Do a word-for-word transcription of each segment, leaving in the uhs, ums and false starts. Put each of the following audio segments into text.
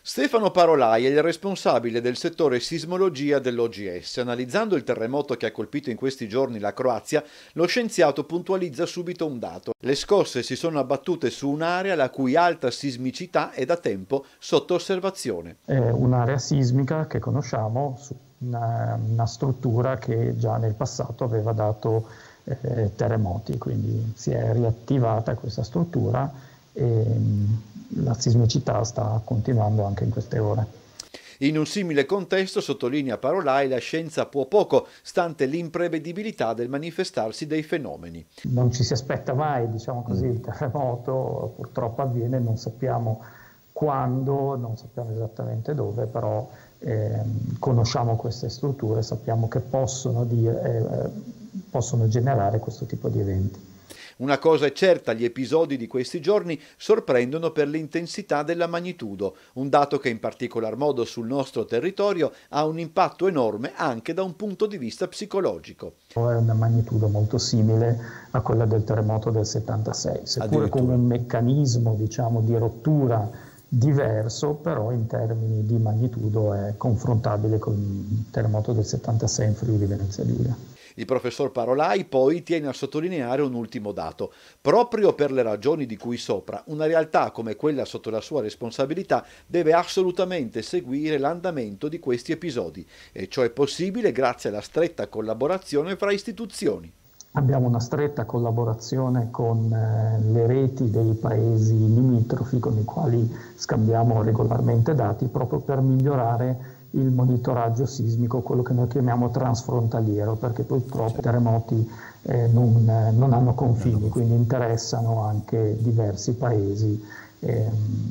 Stefano Parolai è il responsabile del settore sismologia dell'O G S. Analizzando il terremoto che ha colpito in questi giorni la Croazia, lo scienziato puntualizza subito un dato. Le scosse si sono abbattute su un'area la cui alta sismicità è da tempo sotto osservazione. È un'area sismica che conosciamo, su una, una struttura che già nel passato aveva dato eh, terremoti, quindi si è riattivata questa struttura e la sismicità sta continuando anche in queste ore. In un simile contesto, sottolinea Parolai, la scienza può poco, stante l'imprevedibilità del manifestarsi dei fenomeni. Non ci si aspetta mai, diciamo così, il terremoto purtroppo avviene, non sappiamo quando, non sappiamo esattamente dove, però eh, conosciamo queste strutture, sappiamo che possono, dire, eh, possono generare questo tipo di eventi. Una cosa è certa, gli episodi di questi giorni sorprendono per l'intensità della magnitudo, un dato che in particolar modo sul nostro territorio ha un impatto enorme anche da un punto di vista psicologico. È una magnitudo molto simile a quella del terremoto del settantasei, seppure con un meccanismo, diciamo, di rottura diverso, però in termini di magnitudo è confrontabile con il terremoto del settantasei in Friuli Venezia Giulia. Il professor Parolai poi tiene a sottolineare un ultimo dato. Proprio per le ragioni di cui sopra, una realtà come quella sotto la sua responsabilità deve assolutamente seguire l'andamento di questi episodi, e ciò è possibile grazie alla stretta collaborazione fra istituzioni. Abbiamo una stretta collaborazione con eh, le reti dei paesi limitrofi con i quali scambiamo regolarmente dati proprio per migliorare il monitoraggio sismico, quello che noi chiamiamo transfrontaliero, perché purtroppo i terremoti eh, non, eh, non hanno confini, quindi interessano anche diversi paesi. Eh,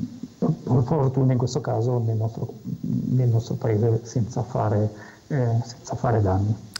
per fortuna in questo caso nel nostro, nel nostro paese senza fare, eh, senza fare danni.